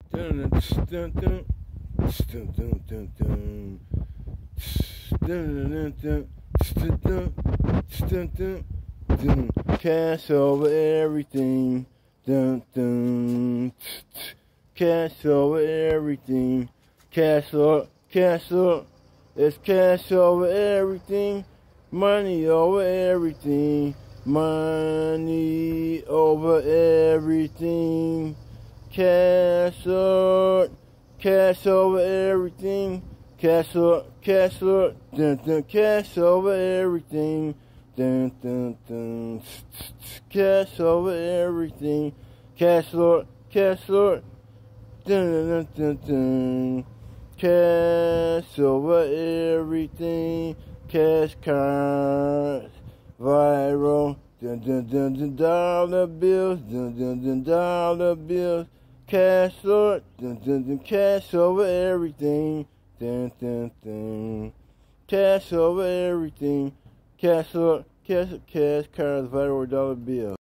Dun dun dun dun dun dun dun. Dun dun dun dun dun dun dun. Cash over everything. Dun dun. Cash over everything. Cash up, cash up. It's cash over everything. Money over everything. Money over everything. Cash up, cash over everything. Cash up, dun dun, cash over everything. Dun dun dun, cash over everything. Cash up, dun dun dun dun. Cash over everything. Cash cards, viral. Dun dun dun dun, dollar bills. Dun dun dun, dollar bills. Cash Lord, dun dun dun, cash over everything. Dun dun dun. Cash over everything. Cash Lord, cash cards, viral dollar bills.